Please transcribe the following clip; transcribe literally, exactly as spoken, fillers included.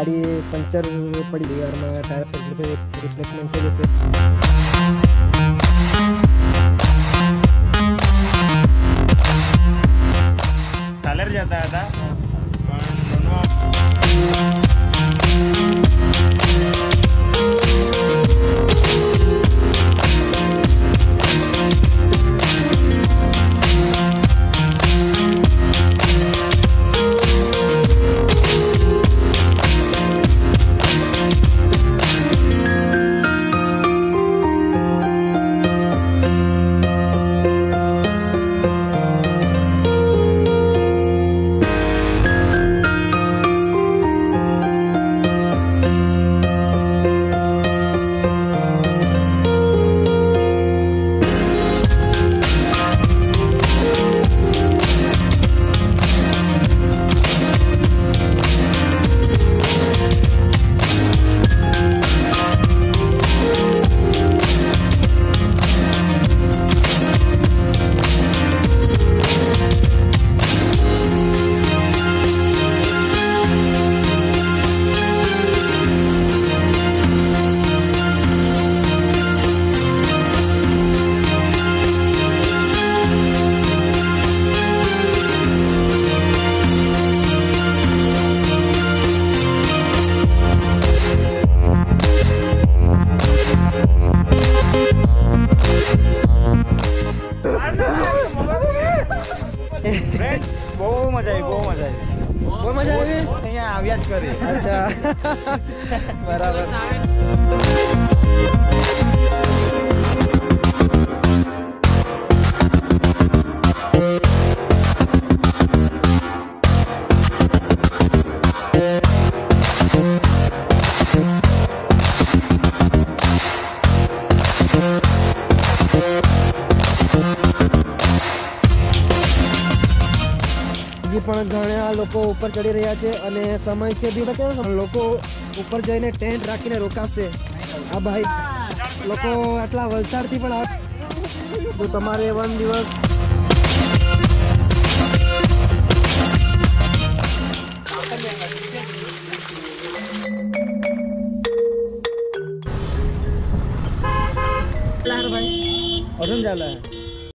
गाड़ी पंचर पड़ी हुई और मैं टायर पे रिप्लेसमेंट के जैसे कलर जाता था फ्रेंड्स બહુ મજા આવી બહુ મજા આવી બહુ મજા આવી અહીંયા આવ્યા જ કરી અચ્છા બરાબર પણ ઘણા લોકો ઉપર ચડી રહ્યા છે અને સમય છે બી બતાવો લોકો ઉપર જઈને ટેન્ટ રાખીને રોકાશે આ ભાઈ લોકો આટલા વલસાડથી પણ આ તો તમારે વન દિવસ भाई अजून झालं